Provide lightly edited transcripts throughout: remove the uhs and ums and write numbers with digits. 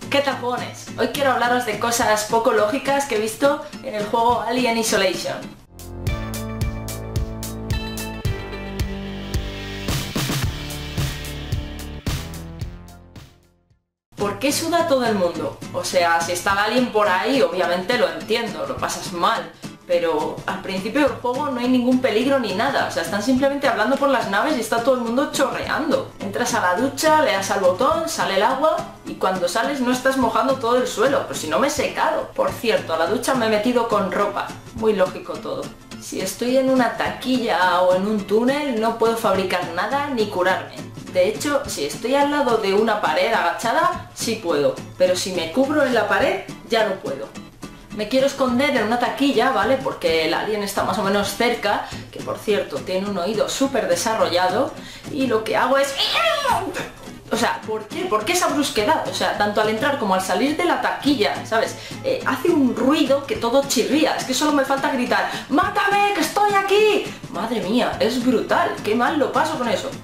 ¿Qué tapones? Hoy quiero hablaros de cosas poco lógicas que he visto en el juego Alien Isolation. ¿Por qué suda todo el mundo? O sea, si está el alien por ahí, obviamente lo entiendo, lo pasas mal. Pero al principio del juego no hay ningún peligro ni nada, o sea, están simplemente hablando por las naves y está todo el mundo chorreando. Entras a la ducha, le das al botón, sale el agua y cuando sales no estás mojando todo el suelo, pues si no me he secado. Por cierto, a la ducha me he metido con ropa, muy lógico todo. Si estoy en una taquilla o en un túnel no puedo fabricar nada ni curarme. De hecho, si estoy al lado de una pared agachada, sí puedo, pero si me cubro en la pared, ya no puedo. Me quiero esconder en una taquilla, ¿vale? Porque el alien está más o menos cerca, que por cierto tiene un oído súper desarrollado, y lo que hago es... O sea, ¿por qué? ¿Por qué esa brusquedad? O sea, tanto al entrar como al salir de la taquilla, ¿sabes? Hace un ruido que todo chirría, es que solo me falta gritar ¡mátame, que estoy aquí! Madre mía, es brutal, qué mal lo paso con eso.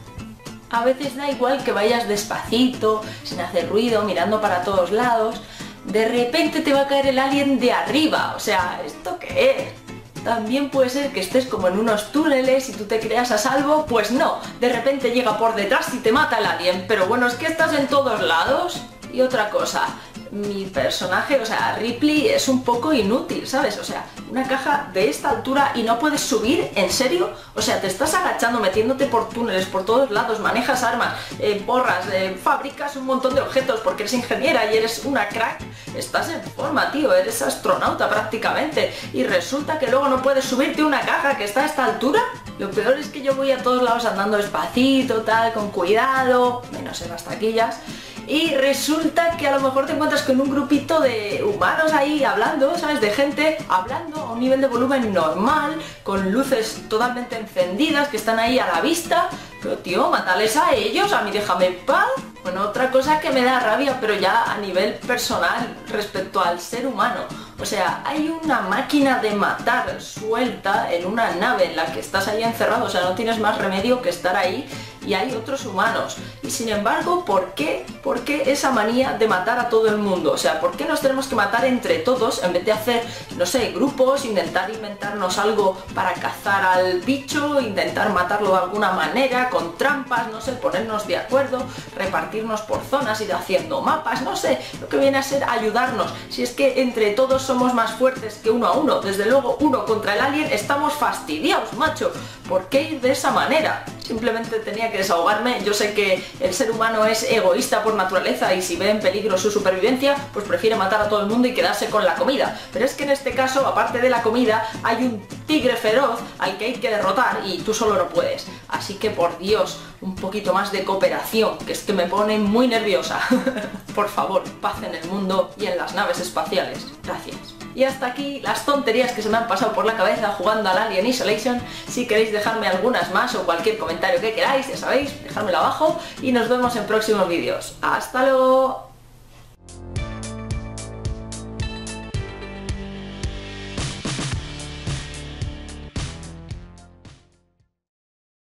A veces da igual que vayas despacito, sin hacer ruido, mirando para todos lados. De repente te va a caer el alien de arriba, o sea, ¿esto qué es? También puede ser que estés como en unos túneles y tú te creas a salvo, pues no, de repente llega por detrás y te mata el alien, pero bueno, es que estás en todos lados. Y otra cosa, mi personaje, o sea, Ripley es un poco inútil, ¿sabes? O sea, una caja de esta altura y no puedes subir, ¿en serio? O sea, te estás agachando, metiéndote por túneles, por todos lados, manejas armas, porras, fabricas un montón de objetos porque eres ingeniera y eres una crack. Estás en forma, tío, eres astronauta prácticamente y resulta que luego no puedes subirte a una caja que está a esta altura. Lo peor es que yo voy a todos lados andando despacito, tal, con cuidado, menos en las taquillas. Y resulta que a lo mejor te encuentras con un grupito de humanos ahí hablando, ¿sabes? De gente hablando a un nivel de volumen normal, con luces totalmente encendidas que están ahí a la vista. Pero tío, mátales a ellos, a mí déjame en paz. Bueno, otra cosa que me da rabia, pero ya a nivel personal respecto al ser humano. O sea, hay una máquina de matar suelta en una nave en la que estás ahí encerrado, o sea, no tienes más remedio que estar ahí y hay otros humanos. Y sin embargo, ¿por qué? ¿Por qué esa manía de matar a todo el mundo? O sea, ¿por qué nos tenemos que matar entre todos en vez de hacer, no sé, grupos, intentar inventarnos algo para cazar al bicho, intentar matarlo de alguna manera, con trampas, no sé, ponernos de acuerdo, repartirnos por zonas, ir haciendo mapas, no sé, lo que viene a ser ayudarnos? Si es que entre todos somos más fuertes que uno a uno, desde luego uno contra el alien estamos fastidiados, macho. ¿Por qué ir de esa manera? Simplemente tenía que desahogarme. Yo sé que el ser humano es egoísta por naturaleza y si ve en peligro su supervivencia, pues prefiere matar a todo el mundo y quedarse con la comida. Pero es que en este caso, aparte de la comida, hay un tigre feroz al que hay que derrotar y tú solo no puedes. Así que por Dios, un poquito más de cooperación, que es que me pone muy nerviosa. Por favor, paz en el mundo y en las naves espaciales. Gracias. Y hasta aquí las tonterías que se me han pasado por la cabeza jugando al Alien Isolation. Si queréis dejarme algunas más o cualquier comentario que queráis, ya sabéis, dejármelo abajo y nos vemos en próximos vídeos. ¡Hasta luego!